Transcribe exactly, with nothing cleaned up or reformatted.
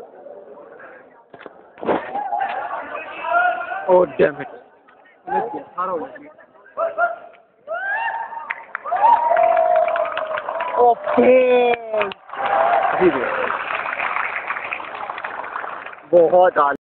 Oh damn it. Let's go. Haro lagi. Okay. बहुत